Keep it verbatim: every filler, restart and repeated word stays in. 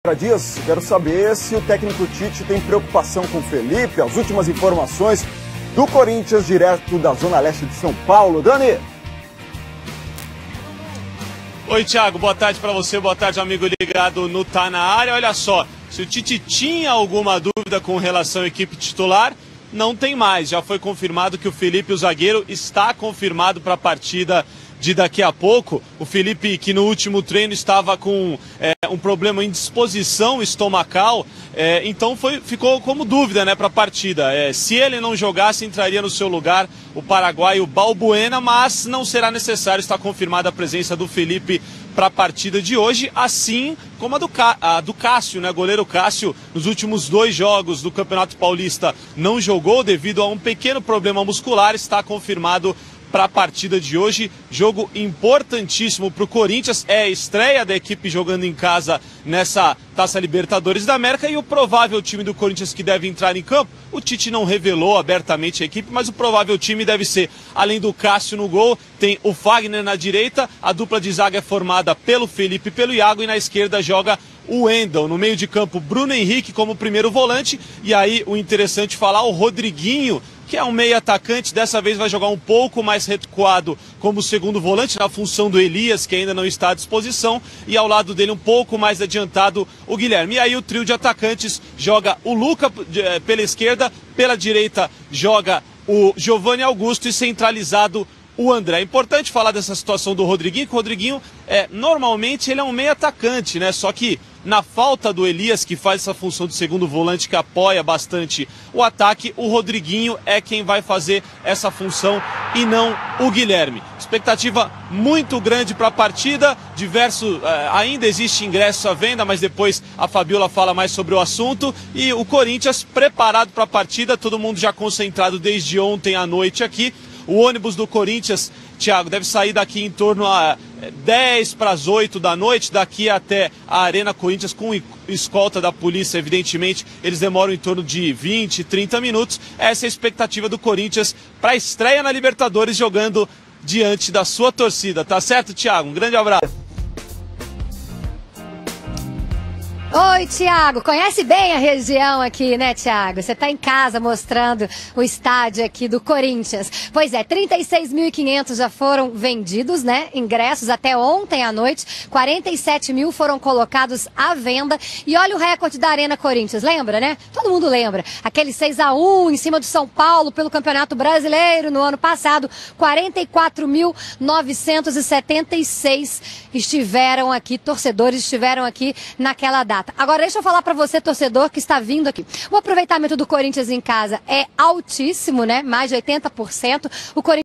Dias, quero saber se o técnico Tite tem preocupação com o Felipe. As últimas informações do Corinthians, direto da Zona Leste de São Paulo. Dani! Oi, Thiago, boa tarde para você, boa tarde, amigo ligado no Tá Na Área. Olha só, se o Tite tinha alguma dúvida com relação à equipe titular, não tem mais. Já foi confirmado que o Felipe, o zagueiro, está confirmado para a partida de daqui a pouco. O Felipe, que no último treino estava com é, um problema em disposição estomacal, é, então foi, ficou como dúvida, né, para a partida. É, se ele não jogasse, entraria no seu lugar o paraguaio Balbuena, mas não será necessário, está confirmada a presença do Felipe para a partida de hoje, assim como a do, a do Cássio, né? Goleiro Cássio, nos últimos dois jogos do Campeonato Paulista não jogou devido a um pequeno problema muscular, está confirmado para a partida de hoje. Jogo importantíssimo para o Corinthians, é a estreia da equipe jogando em casa nessa Taça Libertadores da América, e o provável time do Corinthians que deve entrar em campo, o Tite não revelou abertamente a equipe, mas o provável time deve ser, além do Cássio no gol, tem o Fagner na direita, a dupla de zaga é formada pelo Felipe e pelo Iago, e na esquerda joga o Wendel. No meio de campo, Bruno Henrique como primeiro volante, e aí o interessante falar, o Rodriguinho, que é um meio atacante, dessa vez vai jogar um pouco mais recuado como segundo volante, na função do Elias, que ainda não está à disposição, e ao lado dele um pouco mais adiantado o Guilherme. E aí o trio de atacantes joga o Luca pela esquerda, pela direita joga o Giovanni Augusto e centralizado o André. É importante falar dessa situação do Rodriguinho, que o Rodriguinho, é, normalmente ele é um meio atacante, né? Só que na falta do Elias, que faz essa função de segundo volante, que apoia bastante o ataque, o Rodriguinho é quem vai fazer essa função e não o Guilherme. Expectativa muito grande para a partida, diverso, eh, ainda existe ingresso à venda, mas depois a Fabiola fala mais sobre o assunto, e o Corinthians preparado para a partida, todo mundo já concentrado desde ontem à noite aqui. O ônibus do Corinthians, Thiago, deve sair daqui em torno a dez para as oito da noite, daqui até a Arena Corinthians, com escolta da polícia, evidentemente, eles demoram em torno de vinte, trinta minutos. Essa é a expectativa do Corinthians para a estreia na Libertadores, jogando diante da sua torcida. Tá certo, Thiago? Um grande abraço. Oi, Thiago, conhece bem a região aqui, né, Thiago? Você está em casa mostrando o estádio aqui do Corinthians. Pois é, trinta e seis mil e quinhentos já foram vendidos, né, ingressos até ontem à noite, quarenta e sete mil foram colocados à venda, e olha o recorde da Arena Corinthians, lembra, né? Todo mundo lembra, aquele seis a um em cima do São Paulo pelo Campeonato Brasileiro no ano passado, quarenta e quatro mil novecentos e setenta e seis estiveram aqui, torcedores estiveram aqui naquela data. Agora deixa eu falar para você, torcedor, que está vindo aqui. O aproveitamento do Corinthians em casa é altíssimo, né? Mais de oitenta por cento. O Corinthians